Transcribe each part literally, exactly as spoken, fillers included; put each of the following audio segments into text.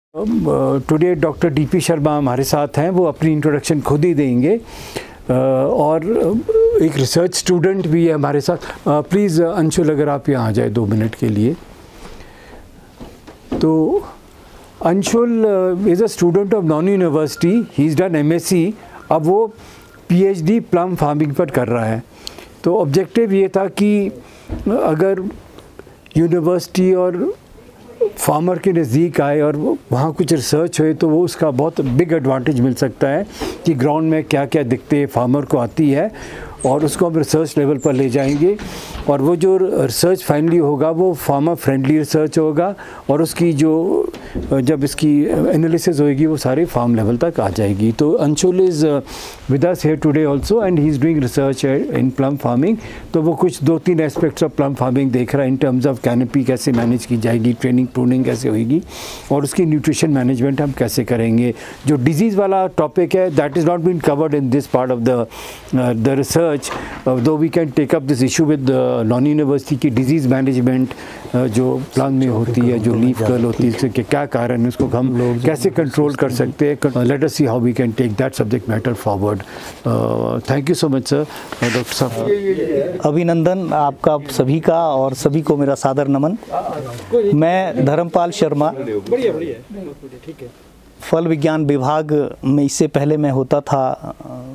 Today doctor DP Sharma हमारे साथ हैं, वो अपनी इंट्रोडक्शन खुद ही देंगे और एक रिसर्च स्टूडेंट भी है हमारे साथ। प्लीज़ अंशुल अगर आप यहाँ आ जाए दो मिनट के लिए। तो Anshul is a student of Nauni university, he is done MSc, अब वो पीएचडी प्लम फार्मिंग पर कर रहा है। तो ऑब्जेक्टिव ये था कि अगर यूनिवर्सिटी और फार्मर के नज़दीक आए और वहाँ कुछ रिसर्च हुए तो वो उसका बहुत बिग एडवांटेज मिल सकता है कि ग्राउंड में क्या क्या दिक्कतें फार्मर को आती है और उसको हम रिसर्च लेवल पर ले जाएंगे और वो जो रिसर्च फाइनली होगा वो फार्मर फ्रेंडली रिसर्च होगा और उसकी जो जब इसकी एनालिसिस होएगी वो सारे फार्म लेवल तक आ जाएगी। तो Anshul is with us here today also and he is doing research in plum farming. तो वो कुछ दो तीन एस्पेक्ट्स ऑफ प्लम फार्मिंग देख रहा है इन टर्म्स ऑफ कैनोपी कैसे मैनेज की जाएगी, ट्रेनिंग प्रूनिंग कैसे होगी और उसकी न्यूट्रिशन मैनेजमेंट हम कैसे करेंगे। जो डिजीज़ वाला टॉपिक है that is not been covered in this part of the the research, though we can take up this issue with Nauni university की डिजीज़ मैनेजमेंट जो प्लांट में होती है, जो लीफ कर्ल होती है, इसके क्या कारण है, उसको हम कैसे कंट्रोल कर सकते हैं। Let us see how we can take that subject matter forward. Thank you so much sir. Doctor साहब अभिनंदन आपका सभी का और सभी को मेरा सादर नमन। मैं धर्मपाल शर्मा, फल विज्ञान विभाग में इससे पहले मैं होता था,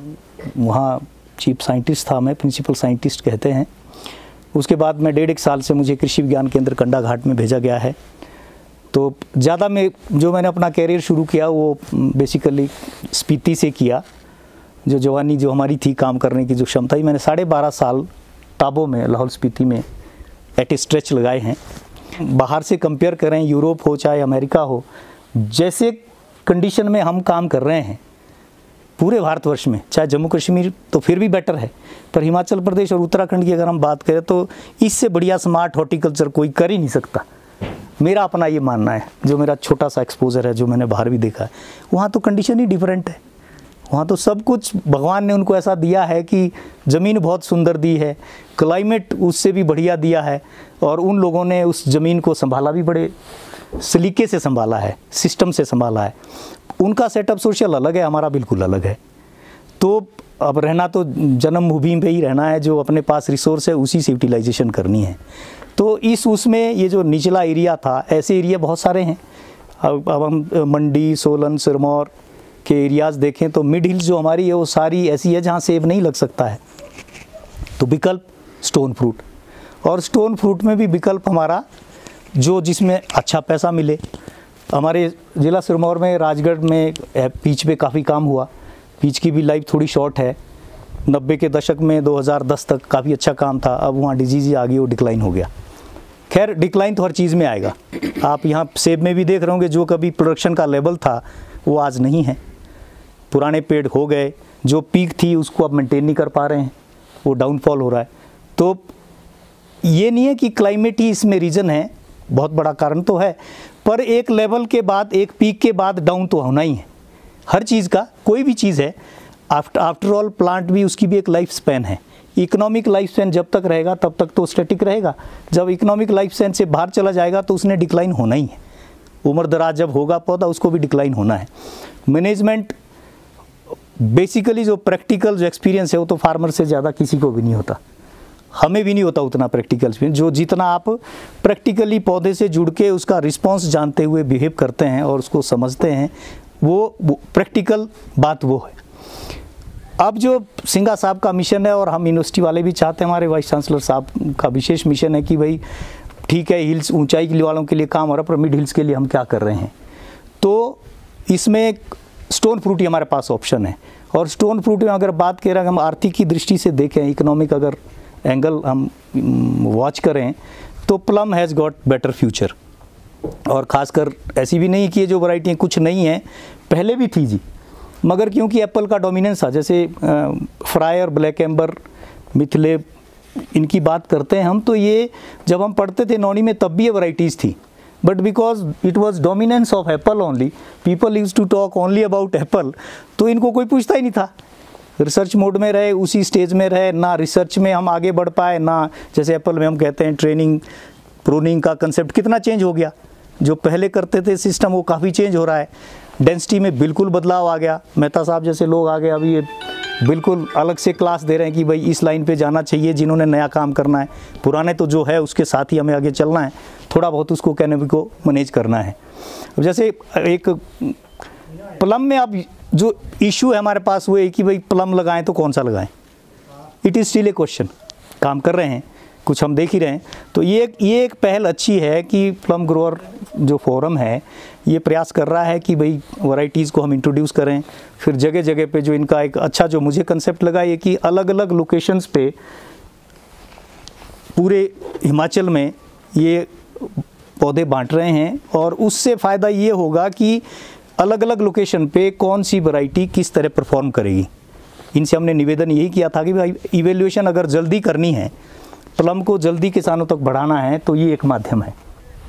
वहाँ चीफ साइंटिस्ट था, मैं प्रिंसिपल साइंटिस्ट कहते हैं। उसके बाद मैं डेढ़ एक साल से मुझे कृषि विज्ञान केंद्र कंडाघाट में भेजा गया है। तो ज़्यादा में जो मैंने अपना कैरियर शुरू किया वो बेसिकली स्पीति से किया। जो जवानी जो हमारी थी काम करने की जो क्षमता ही, मैंने साढ़े बारह साल ताबो में लाहौल स्पीति में एट स्ट्रेच लगाए हैं। बाहर से कंपेयर करें, यूरोप हो चाहे अमेरिका हो, जैसे कंडीशन में हम काम कर रहे हैं पूरे भारतवर्ष में, चाहे जम्मू कश्मीर तो फिर भी बेटर है, पर हिमाचल प्रदेश और उत्तराखंड की अगर हम बात करें तो इससे बढ़िया स्मार्ट हॉर्टिकल्चर कोई कर ही नहीं सकता। मेरा अपना ये मानना है, जो मेरा छोटा सा एक्सपोजर है, जो मैंने बाहर भी देखा है, वहाँ तो कंडीशन ही डिफरेंट है। वहाँ तो सब कुछ भगवान ने उनको ऐसा दिया है कि ज़मीन बहुत सुंदर दी है, क्लाइमेट उससे भी बढ़िया दिया है और उन लोगों ने उस ज़मीन को संभाला भी बड़े सलीके से संभाला है, सिस्टम से संभाला है। उनका सेटअप सोशल अलग है, हमारा बिल्कुल अलग है। तो अब रहना तो जन्मभूमि पे ही रहना है, जो अपने पास रिसोर्स है उसी से यूटिलाइजेशन करनी है। तो इस उसमें ये जो निचला एरिया था, ऐसे एरिया बहुत सारे हैं। अब अब हम मंडी, सोलन, सिरमौर के एरियाज़ देखें तो मिड हिल्स जो हमारी है वो सारी ऐसी है जहाँ सेब नहीं लग सकता है। तो विकल्प स्टोन फ्रूट, और स्टोन फ्रूट में भी विकल्प हमारा जो जिसमें अच्छा पैसा मिले। हमारे ज़िला सिरमौर में, राजगढ़ में पीच पे काफ़ी काम हुआ। पीच की भी लाइफ थोड़ी शॉर्ट है। नब्बे के दशक में दो हज़ार दस तक काफ़ी अच्छा काम था, अब वहाँ डिजीज़ आ गई, वो डिक्लाइन हो गया। खैर डिक्लाइन तो हर चीज़ में आएगा। आप यहाँ सेब में भी देख रहे होंगे, जो कभी प्रोडक्शन का लेवल था वो आज नहीं है। पुराने पेड़ हो गए, जो पीक थी उसको अब मेंटेन नहीं कर पा रहे हैं, वो डाउनफॉल हो रहा है। तो ये नहीं है कि क्लाइमेट ही इसमें रीज़न है, बहुत बड़ा कारण तो है, पर एक लेवल के बाद, एक पीक के बाद डाउन तो होना ही है हर चीज़ का। कोई भी चीज़ है, आफ्टर आफ्टर ऑल प्लांट भी, उसकी भी एक लाइफ स्पैन है। इकोनॉमिक लाइफ स्पैन जब तक रहेगा तब तक तो स्टैटिक रहेगा। जब इकोनॉमिक लाइफ स्पैन से बाहर चला जाएगा तो उसने डिक्लाइन होना ही है। उम्र दराज जब होगा पौधा, उसको भी डिक्लाइन होना है। मैनेजमेंट बेसिकली जो प्रैक्टिकल जो एक्सपीरियंस है वो तो फार्मर से ज़्यादा किसी को भी नहीं होता, हमें भी नहीं होता उतना प्रैक्टिकल एक्सपीरियंस। जो जितना आप प्रैक्टिकली पौधे से जुड़ के उसका रिस्पॉन्स जानते हुए बिहेव करते हैं और उसको समझते हैं, वो, वो प्रैक्टिकल बात वो है। अब जो सिंघा साहब का मिशन है, और हम यूनिवर्सिटी वाले भी चाहते हैं, हमारे वाइस चांसलर साहब का विशेष मिशन है कि भाई ठीक है, हिल्स ऊंचाई वालों के लिए काम हो रहा है, पर मिड हिल्स के लिए हम क्या कर रहे हैं। तो इसमें स्टोन फ्रूट ही हमारे पास ऑप्शन है। और स्टोन फ्रूट में अगर बात करें, हम आर्थिक की दृष्टि से देखें, इकोनॉमिक अगर एंगल हम वॉच करें, तो plum has got better future. और ख़ासकर ऐसी भी नहीं कि ये जो वैरायटी कुछ नहीं है, पहले भी थी जी, मगर क्योंकि एप्पल का डोमिनेंस था, जैसे फ्रायर, ब्लैक एम्बर, मिथिले, इनकी बात करते हैं हम, तो ये जब हम पढ़ते थे नौवीं में तब भी ये वैरायटीज़ थी, but because it was dominance of apple only, people use to talk only about apple, तो इनको कोई पूछता ही नहीं था। रिसर्च मोड में रहे, उसी स्टेज में रहे, ना रिसर्च में हम आगे बढ़ पाए, ना जैसे एप्पल में हम कहते हैं ट्रेनिंग प्रूनिंग का कंसेप्ट कितना चेंज हो गया। जो पहले करते थे सिस्टम वो काफ़ी चेंज हो रहा है। डेंसिटी में बिल्कुल बदलाव आ गया, मेहता साहब जैसे लोग आ गए, अभी ये बिल्कुल अलग से क्लास दे रहे हैं कि भाई इस लाइन पे जाना चाहिए जिन्होंने नया काम करना है। पुराने तो जो है उसके साथ ही हमें आगे चलना है, थोड़ा बहुत उसको कैनोपी को मैनेज करना है। अब जैसे एक प्लम में अब जो इशू है हमारे पास वो है कि भाई प्लम लगाएं तो कौन सा लगाएं, it is still a question. काम कर रहे हैं, कुछ हम देख ही रहे हैं। तो ये एक ये एक पहल अच्छी है कि प्लम ग्रोअर जो फोरम है ये प्रयास कर रहा है कि भाई वैरायटीज़ को हम इंट्रोड्यूस करें। फिर जगह जगह पे जो इनका एक अच्छा जो मुझे कंसेप्ट लगा ये कि अलग अलग लोकेशंस पे पूरे हिमाचल में ये पौधे बांट रहे हैं, और उससे फ़ायदा ये होगा कि अलग अलग लोकेशन पे कौन सी वैरायटी किस तरह परफॉर्म करेगी। इनसे हमने निवेदन यही किया था कि भाई इवेल्यूएशन अगर जल्दी करनी है, प्लम को जल्दी किसानों तक बढ़ाना है, तो ये एक माध्यम है।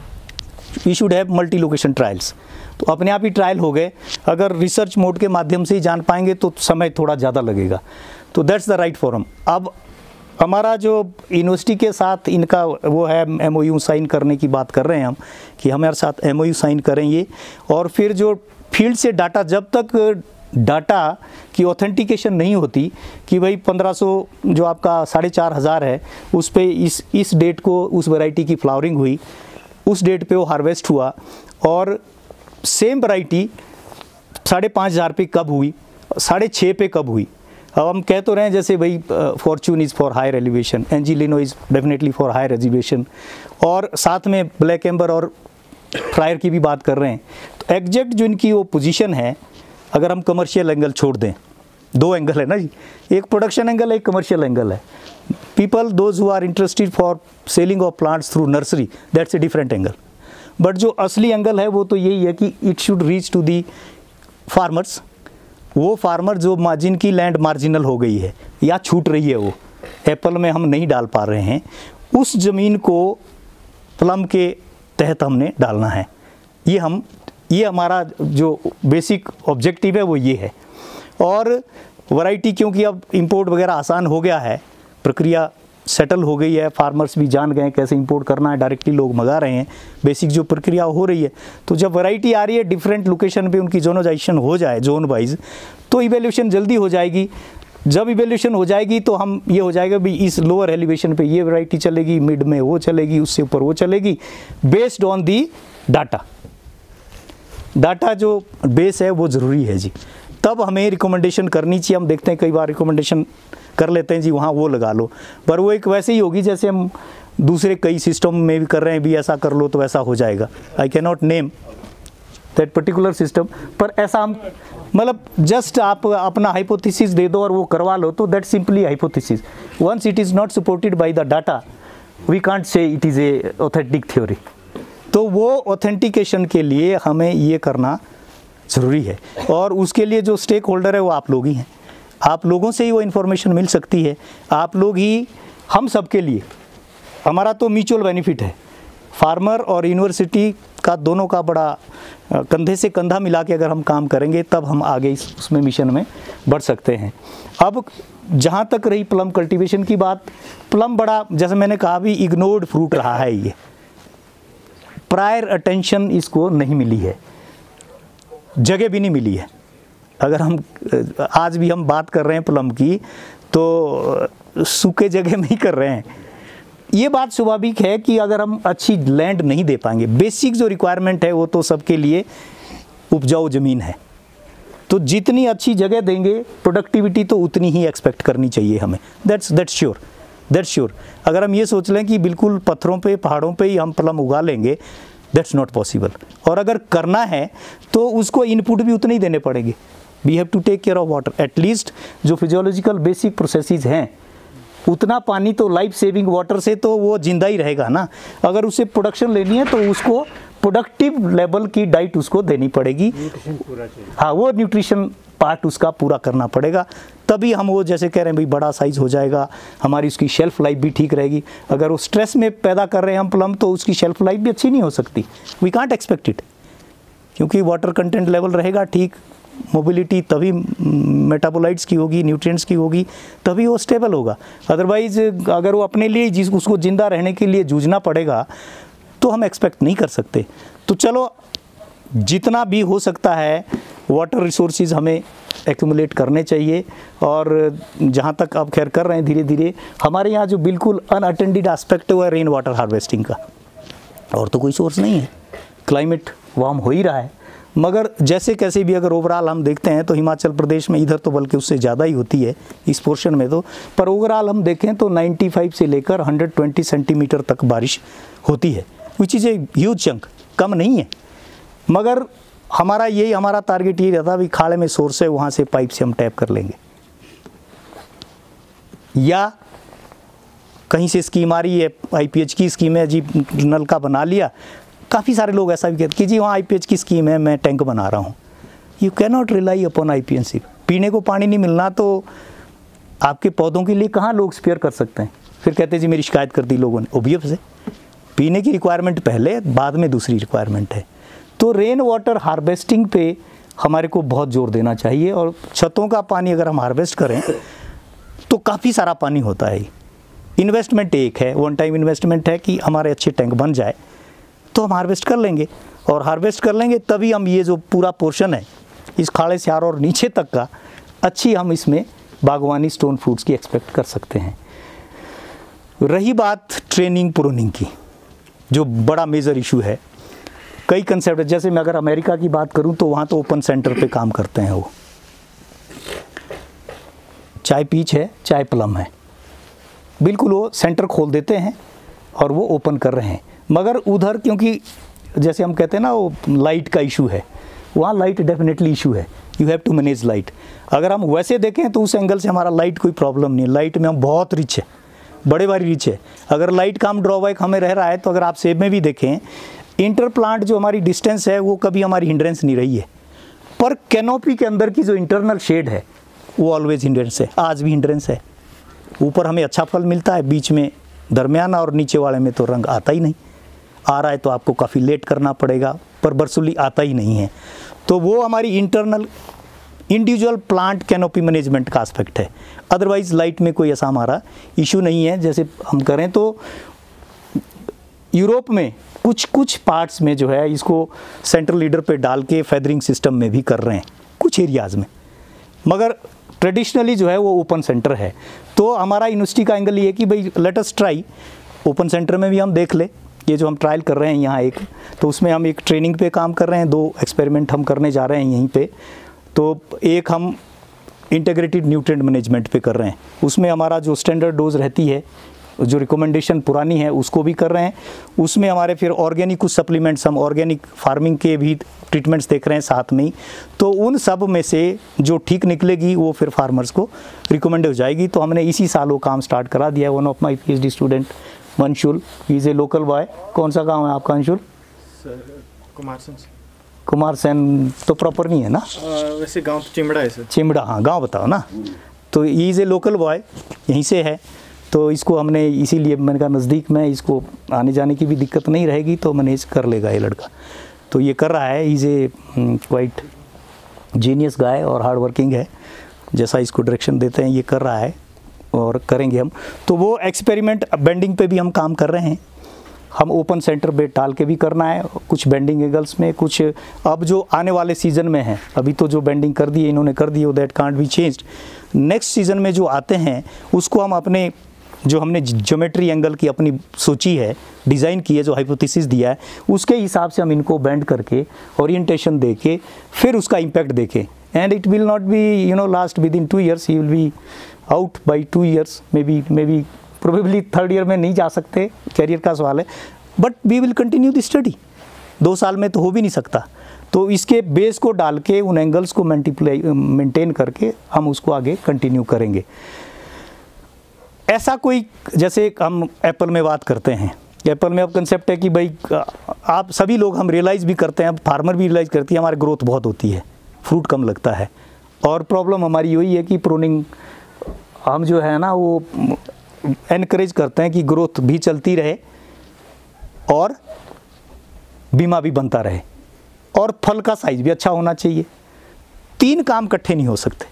We should have multi location trials. तो अपने आप ही ट्रायल हो गए, अगर रिसर्च मोड के माध्यम से ही जान पाएंगे तो समय थोड़ा ज़्यादा लगेगा। तो दैट्स द राइट फोरम। अब हमारा जो यूनिवर्सिटी के साथ इनका वो है एमओयू साइन करने की बात कर रहे हैं हम, कि हमारे साथ एमओयू साइन करें ये, और फिर जो फील्ड से डाटा, जब तक डाटा की ऑथेंटिकेशन नहीं होती कि भाई पंद्रह सौ जो आपका साढ़े चार हज़ार है उस पे इस इस डेट को उस वैरायटी की फ्लावरिंग हुई, उस डेट पे वो हार्वेस्ट हुआ, और सेम वैरायटी साढ़े पाँच हज़ार पे कब हुई, साढ़े छः पे कब हुई। अब हम कह तो रहे हैं जैसे भाई Fortune is for higher elevation, Angeleno is definitely for higher elevation, और साथ में ब्लैक एम्बर और फ्रायर की भी बात कर रहे हैं। तो एग्जैक्ट जो इनकी वो पोजीशन है, अगर हम कमर्शियल एंगल छोड़ दें, दो एंगल है ना जी, एक प्रोडक्शन एंगल है, एक कमर्शियल एंगल है। People those who are interested for selling of plants through nursery, that's a different angle. But जो असली एंगल है वो तो यही है कि it should reach to the farmers. वो फार्मर जो मार्जिन की लैंड मार्जिनल हो गई है या छूट रही है, वो एप्पल में हम नहीं डाल पा रहे हैं, उस ज़मीन को प्लम के तहत हमने डालना है। ये हम ये हमारा जो बेसिक ऑब्जेक्टिव है वो ये है। और वैरायटी क्योंकि अब इंपोर्ट वगैरह आसान हो गया है, प्रक्रिया सेटल हो गई है, फार्मर्स भी जान गए कैसे इंपोर्ट करना है, डायरेक्टली लोग मंगा रहे हैं, बेसिक जो प्रक्रिया हो रही है। तो जब वैरायटी आ रही है डिफरेंट लोकेशन पे उनकी जोनाइजेशन हो जाए जोन वाइज, तो इवेल्यूशन जल्दी हो जाएगी। जब इवेल्यूशन हो जाएगी तो हम ये हो जाएगा भी इस लोअर एलिवेशन पे ये वैरायटी चलेगी, मिड में वो चलेगी, उससे ऊपर वो चलेगी, based on the data. Data जो बेस है वो ज़रूरी है जी, तब हमें रिकमेंडेशन करनी चाहिए। हम देखते हैं कई बार रिकमेंडेशन कर लेते हैं जी वहाँ वो लगा लो, पर वो एक वैसे ही होगी जैसे हम दूसरे कई सिस्टम में भी कर रहे हैं, भी ऐसा कर लो तो वैसा हो जाएगा। I can not name that particular system, पर ऐसा हम मतलब जस्ट आप अपना हाइपोथेसिस दे दो और वो करवा लो, तो that simply hypothesis. Once it is not supported by the data, we can't say it is a authentic theory. तो वो ऑथेंटिकेशन के लिए हमें ये करना ज़रूरी है, और उसके लिए जो स्टेक होल्डर है वो आप लोग ही हैं। आप लोगों से ही वो इन्फॉर्मेशन मिल सकती है, आप लोग ही, हम सब के लिए हमारा तो म्यूचुअल बेनिफिट है। फार्मर और यूनिवर्सिटी का दोनों का बड़ा कंधे से कंधा मिला के अगर हम काम करेंगे तब हम आगे इस उसमें मिशन में बढ़ सकते हैं। अब जहाँ तक रही प्लम कल्टीवेशन की बात, प्लम बड़ा जैसे मैंने कहा भी इग्नोर्ड फ्रूट रहा है, ये प्रायर अटेंशन इसको नहीं मिली है, जगह भी नहीं मिली है। अगर हम आज भी हम बात कर रहे हैं प्लम की तो सूखे जगह में ही कर रहे हैं। ये बात स्वाभाविक है कि अगर हम अच्छी लैंड नहीं दे पाएंगे, बेसिक जो रिक्वायरमेंट है वो तो सबके लिए उपजाऊ ज़मीन है, तो जितनी अच्छी जगह देंगे प्रोडक्टिविटी तो उतनी ही एक्सपेक्ट करनी चाहिए हमें। That's that's sure that's sure अगर हम ये सोच लें कि बिल्कुल पत्थरों पे पहाड़ों पे ही हम प्लम उगा लेंगे, दैट्स नॉट पॉसिबल। और अगर करना है तो उसको इनपुट भी उतने ही देने पड़ेंगे। We have to take care of water, at least जो फिजियोलॉजिकल बेसिक प्रोसेसेस हैं उतना पानी तो लाइफ सेविंग वाटर से तो वो जिंदा ही रहेगा ना। अगर उसे प्रोडक्शन लेनी है तो उसको प्रोडक्टिव लेवल की डाइट उसको देनी पड़ेगी, हाँ वो न्यूट्रिशन पार्ट उसका पूरा करना पड़ेगा, तभी हम वो जैसे कह रहे हैं भाई बड़ा साइज हो जाएगा, हमारी उसकी शेल्फ लाइफ भी ठीक रहेगी। अगर वो स्ट्रेस में पैदा कर रहे हैं हम प्लम तो उसकी शेल्फ लाइफ भी अच्छी नहीं हो सकती, वी कांट एक्सपेक्ट इट, क्योंकि वाटर कंटेंट लेवल रहेगा ठीक, मोबिलिटी तभी मेटाबोलाइट्स की होगी, न्यूट्रिएंट्स की होगी, तभी वो स्टेबल होगा। अदरवाइज अगर वो अपने लिए जिस उसको ज़िंदा रहने के लिए जूझना पड़ेगा तो तो हम एक्सपेक्ट नहीं कर सकते। तो चलो जितना भी हो सकता है वाटर रिसोर्सेज हमें एक्यूमुलेट करने चाहिए, और जहाँ तक आप खैर कर रहे हैं धीरे धीरे। हमारे यहाँ जो बिल्कुल अनअटेंडेड एस्पेक्ट है वो है रेन वाटर हार्वेस्टिंग का, और तो कोई सोर्स नहीं है। क्लाइमेट वार्म हो ही रहा है, मगर जैसे कैसे भी अगर ओवरऑल हम देखते हैं तो हिमाचल प्रदेश में इधर तो बल्कि उससे ज़्यादा ही होती है इस पोर्शन में तो, पर ओवरऑल हम देखें तो पचानवे से लेकर एक सौ बीस सेंटीमीटर तक बारिश होती है, which is a huge chunk, कम नहीं है। मगर हमारा यही हमारा टारगेट यही रहता है भी खाड़े में सोर्स है, वहाँ से पाइप से हम टैप कर लेंगे, या कहीं से स्कीम आ रही है, आईपीएच की स्कीम है जी, नल का बना लिया। काफ़ी सारे लोग ऐसा भी कहते कि जी वहाँ आईपीएच की स्कीम है, मैं टैंक बना रहा हूँ। You can not rely upon IPH. पीने को पानी नहीं मिलना तो आपके पौधों के लिए कहाँ लोग स्पेयर कर सकते हैं? फिर कहते हैं जी मेरी शिकायत कर दी लोगों ने। ओबियस है, पीने की रिक्वायरमेंट पहले, बाद में दूसरी रिक्वायरमेंट है। तो रेन वाटर हार्वेस्टिंग पे हमारे को बहुत जोर देना चाहिए, और छतों का पानी अगर हम हार्वेस्ट करें तो काफ़ी सारा पानी होता है। इन्वेस्टमेंट एक है, वन टाइम इन्वेस्टमेंट है कि हमारे अच्छे टैंक बन जाए तो हम हार्वेस्ट कर लेंगे, और हार्वेस्ट कर लेंगे तभी हम ये जो पूरा पोर्शन है इस खाड़े से और नीचे तक का अच्छी हम इसमें बागवानी स्टोन फ्रूट्स की एक्सपेक्ट कर सकते हैं। रही बात ट्रेनिंग प्रूनिंग की, जो बड़ा मेजर इशू है, कई कंसेप्ट, जैसे मैं अगर अमेरिका की बात करूं तो वहाँ तो ओपन सेंटर पे काम करते हैं वो, चाहे पीच है चाहे प्लम है, बिल्कुल वो सेंटर खोल देते हैं और वो ओपन कर रहे हैं। मगर उधर क्योंकि जैसे हम कहते हैं ना वो लाइट का इशू है, वहाँ लाइट डेफिनेटली इशू है, you have to manage light. अगर हम वैसे देखें तो उस एंगल से हमारा लाइट कोई प्रॉब्लम नहीं है, लाइट में हम बहुत रिच है, बड़े बारी रिच है। अगर लाइट का हम ड्रॉबैक हमें रह रहा है तो अगर आप सेब में भी देखें, इंटर प्लांट जो हमारी डिस्टेंस है वो कभी हमारी हिंड्रेंस नहीं रही है, पर कैनोपी के अंदर की जो इंटरनल शेड है वो ऑलवेज हिंड्रेंस है, आज भी हिंड्रेंस है। ऊपर हमें अच्छा फल मिलता है, बीच में दरमियाना, और नीचे वाले में तो रंग आता ही नहीं, आ रहा है तो आपको काफ़ी लेट करना पड़ेगा, पर बरसुली आता ही नहीं है। तो वो हमारी internal individual plant canopy management का एस्पेक्ट है। अदरवाइज लाइट में कोई ऐसा हमारा इशू नहीं है। जैसे हम करें तो यूरोप में कुछ कुछ पार्ट्स में जो है इसको सेंट्रल लीडर पे डाल के फेदरिंग सिस्टम में भी कर रहे हैं कुछ एरियाज़ में, मगर ट्रेडिशनली जो है वो ओपन सेंटर है। तो हमारा यूनिवर्सिटी का एंगल ये है कि भाई let us try, open centre में भी हम देख ले। ये जो हम ट्रायल कर रहे हैं यहाँ एक, तो उसमें हम एक ट्रेनिंग पे काम कर रहे हैं, दो एक्सपेरिमेंट हम करने जा रहे हैं यहीं पे। तो एक हम इंटीग्रेटेड न्यूट्रिएंट मैनेजमेंट पे कर रहे हैं, उसमें हमारा जो स्टैंडर्ड डोज रहती है, जो रिकमेंडेशन पुरानी है उसको भी कर रहे हैं। उसमें हमारे फिर ऑर्गेनिक कुछ सप्लीमेंट्स, हम ऑर्गेनिक फार्मिंग के भी ट्रीटमेंट्स देख रहे हैं साथ में ही। तो उन सब में से जो ठीक निकलेगी वो फिर फार्मर्स को रिकमेंड हो जाएगी। तो हमने इसी साल वो काम स्टार्ट करा दिया। One of my PhD student Anshul, he is a local boy. कौन सा गाँव है आपका अंशुल? कुमार सेन। कुमार सेन तो प्रॉपर नहीं है ना? आ, वैसे गांव तो चिमड़ा है सर। चिमड़ा, हाँ गांव बताओ ना। तो he is a local boy, यहीं से है। तो इसको हमने इसीलिए मैंने कहा नज़दीक में इसको आने जाने की भी दिक्कत नहीं रहेगी, तो मैनेज कर लेगा ये लड़का। तो ये कर रहा है, he is a quite genius guy और हार्ड वर्किंग है। जैसा इसको डायरेक्शन देते हैं ये कर रहा है, और करेंगे हम। तो वो एक्सपेरिमेंट बेंडिंग पे भी हम काम कर रहे हैं। हम ओपन सेंटर बेड डाल के भी करना है, कुछ बेंडिंग एंगल्स में, कुछ अब जो आने वाले सीज़न में है। अभी तो जो बेंडिंग कर दी है इन्होंने कर दी है, that can't be changed. Next season में जो आते हैं उसको हम अपने जो हमने ज्योमेट्री एंगल की अपनी सोची है, डिज़ाइन की है, जो हाइपोथेसिस दिया है, उसके हिसाब से हम इनको बेंड करके ओरिएंटेशन दे के फिर उसका इम्पैक्ट देखें। And it will not be you know last within two years, he will be out by two years, maybe maybe probably third year में नहीं जा सकते, कैरियर का सवाल है, but we will continue the study. दो साल में तो हो भी नहीं सकता। तो इसके बेस को डाल के उन एंगल्स को मल्टीप्लाई मेंटेन करके हम उसको आगे कंटिन्यू करेंगे। ऐसा कोई, जैसे हम एप्पल में बात करते हैं, एप्पल में अब कंसेप्ट है कि भाई आप सभी लोग, हम रियलाइज़ भी करते हैं, फार्मर भी रियलाइज़ करती है, हमारी ग्रोथ बहुत होती है, फ्रूट कम लगता है। और प्रॉब्लम हमारी यही है कि प्रूनिंग हम जो है ना वो एनकरेज करते हैं कि ग्रोथ भी चलती रहे और बीमा भी बनता रहे और फल का साइज भी अच्छा होना चाहिए। तीन काम इकट्ठे नहीं हो सकते।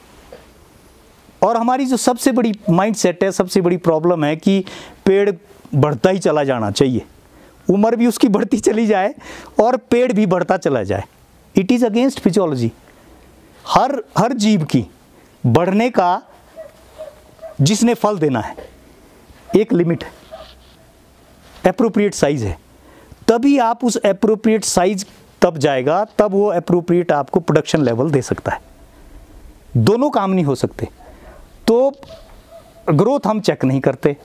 और हमारी जो सबसे बड़ी माइंड सेट है, सबसे बड़ी प्रॉब्लम है कि पेड़ बढ़ता ही चला जाना चाहिए, उम्र भी उसकी बढ़ती चली जाए और पेड़ भी बढ़ता चला जाए। It is against physiology. हर हर जीव की बढ़ने का जिसने फल देना है एक लिमिट है, एप्रोप्रिएट साइज है, तभी आप उस एप्रोप्रिएट साइज तब जाएगा, तब वो एप्रोप्रिएट आपको प्रोडक्शन लेवल दे सकता है। दोनों काम नहीं हो सकते। तो ग्रोथ हम चेक नहीं करते,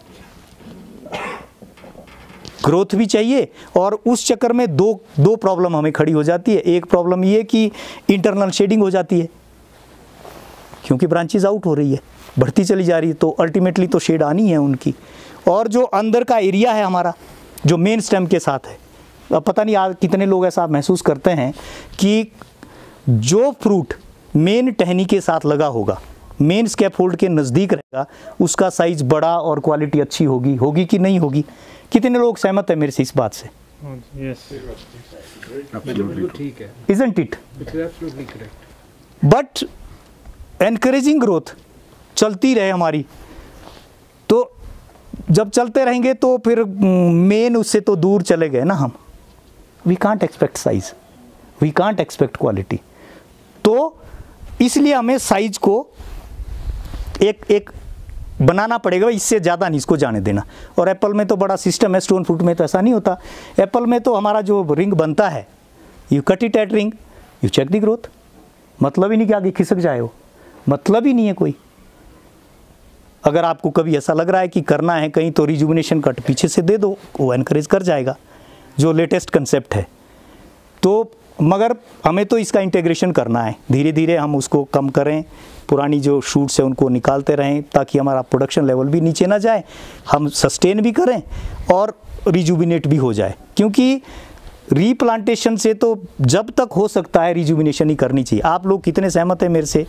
ग्रोथ भी चाहिए, और उस चक्कर में दो दो प्रॉब्लम हमें खड़ी हो जाती है। एक प्रॉब्लम ये कि इंटरनल शेडिंग हो जाती है, क्योंकि ब्रांचेज आउट हो रही है, बढ़ती चली जा रही है, तो अल्टीमेटली तो शेड आनी है उनकी। और जो अंदर का एरिया है हमारा, जो मेन स्टेम के साथ है, अब पता नहीं आज कितने लोग ऐसा महसूस करते हैं कि जो फ्रूट मेन टहनी के साथ लगा होगा, मेन स्कैफोल्ड के नज़दीक रहेगा, उसका साइज बड़ा और क्वालिटी अच्छी होगी होगी कि नहीं होगी? कितने लोग सहमत है मेरे से इस बात से? ठीक है, Isn't it? Absolutely correct. But encouraging growth चलती रहे हमारी, तो जब चलते रहेंगे तो फिर मेन उससे तो दूर चले गए ना हम। We can't expect size, we can't expect quality. तो इसलिए हमें साइज को एक एक बनाना पड़ेगा, इससे ज़्यादा नहीं इसको जाने देना। और एप्पल में तो बड़ा सिस्टम है, स्टोन फ्रूट में तो ऐसा नहीं होता। एप्पल में तो हमारा जो रिंग बनता है, you cut it at ring, you check the growth. मतलब ही नहीं कि आगे खिसक जाए, हो मतलब ही नहीं है कोई। अगर आपको कभी ऐसा लग रहा है कि करना है कहीं, तो रिजुविनेशन कट पीछे से दे दो, वो एनकरेज कर जाएगा, जो लेटेस्ट कंसेप्ट है। तो मगर हमें तो इसका इंटीग्रेशन करना है, धीरे धीरे हम उसको कम करें, पुरानी जो शूट्स है उनको निकालते रहें, ताकि हमारा प्रोडक्शन लेवल भी नीचे ना जाए, हम सस्टेन भी करें और रिजुविनेट भी हो जाए। क्योंकि रीप्लांटेशन से तो जब तक हो सकता है रिजुविनेशन ही करनी चाहिए। आप लोग कितने सहमत हैं मेरे से?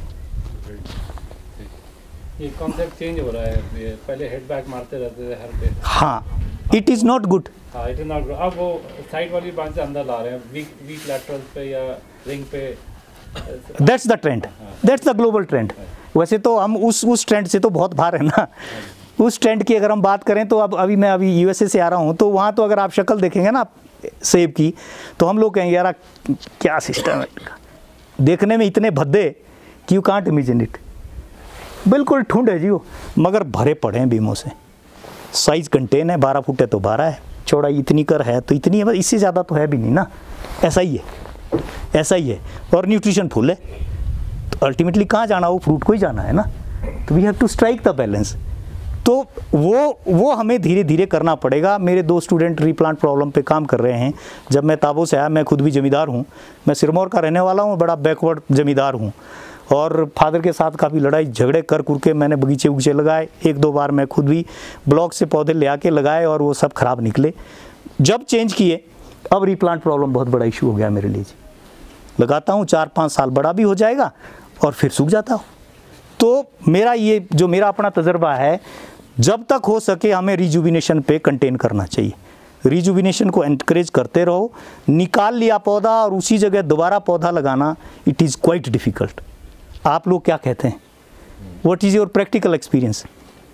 ये कॉन्सेप्ट चेंज हो रहा है, ये पहले हेड बैक मारते रहते थे हर पे। हाँ, इट इज़ नॉट गुड। हाँ, इट इज नॉट गुड। अब वो साइड वाली ब्रांच अंदर ला रहे हैं, वीक वीक लैटरल पे या रिंग पे। That's the trend, that's the global trend. वैसे तो हम उस उस ट्रेंड से तो बहुत बाहर है ना। उस ट्रेंड की अगर हम बात करें तो अब अभी मैं अभी यूएसए से आ रहा हूँ, तो वहाँ तो अगर आप शक्ल देखेंगे ना सेब की, तो हम लोग कहेंगे यार क्या सिस्टम है, देखने में इतने भद्दे कि यू कांट इमेजिन इट। बिल्कुल ठुंड है जी वो, मगर भरे पड़े हैं बीमों से। साइज कंटेन है, बारह फुट है तो बारह है, चौड़ाई इतनी कर है तो इतनी है, बस इससे ज़्यादा तो है भी नहीं ना। ऐसा ही है, ऐसा ही है। और न्यूट्रिशन फुल है, तो अल्टीमेटली कहाँ जाना, वो फ्रूट को ही जाना है ना। तो we have to strike the balance. तो वो वो हमें धीरे धीरे करना पड़ेगा। मेरे दो स्टूडेंट रीप्लांट प्रॉब्लम पे काम कर रहे हैं। जब मैं ताबो से आया, मैं खुद भी ज़मींदार हूँ, मैं सिरमौर का रहने वाला हूँ, बड़ा बैकवर्ड ज़मींदार हूँ, और फादर के साथ काफ़ी लड़ाई झगड़े कर कर के मैंने बगीचे उगीचे लगाए। एक दो बार मैं खुद भी ब्लॉक से पौधे ले आके लगाए और वो सब ख़राब निकले। जब चेंज किए, अब रीप्लांट प्रॉब्लम बहुत बड़ा इशू हो गया मेरे लिए जी। लगाता हूँ, चार पाँच साल बड़ा भी हो जाएगा और फिर सूख जाता हूँ। तो मेरा ये जो मेरा अपना तजर्बा है, जब तक हो सके हमें रिजुविनेशन पे कंटेन करना चाहिए। रिजुविनेशन को एनकरेज करते रहो। निकाल लिया पौधा और उसी जगह दोबारा पौधा लगाना, इट इज़ क्वाइट डिफ़िकल्ट। आप लोग क्या कहते हैं? What is your practical experience?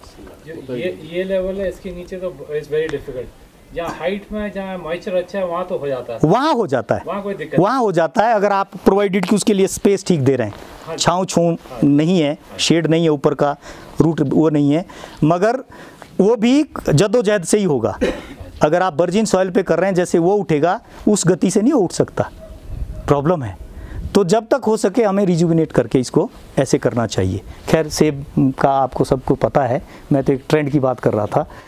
ये ये लेवल है, इसके नीचे तो इट्स वेरी डिफिकल्ट। जहाँ हाइट में, जहाँ मॉइस्चर अच्छा है, वहाँ तो हो जाता है, वहाँ हो जाता है, वहाँ कोई दिक्कत वहाँ हो जाता है। अगर आप प्रोवाइडेड कि उसके लिए स्पेस ठीक दे रहे हैं, हाँ, छाँव छूँ नहीं है, शेड नहीं है, ऊपर का रूट वो नहीं है, मगर वो भी जद्दोजहद से ही होगा। अगर आप वर्जिन सॉइल पे कर रहे हैं, जैसे वो उठेगा, उस गति से नहीं उठ सकता, प्रॉब्लम है। तो जब तक हो सके हमें रिजुविनेट करके इसको ऐसे करना चाहिए। खैर, सेब का आपको सबको पता है, मैं तो एक ट्रेंड की बात कर रहा था।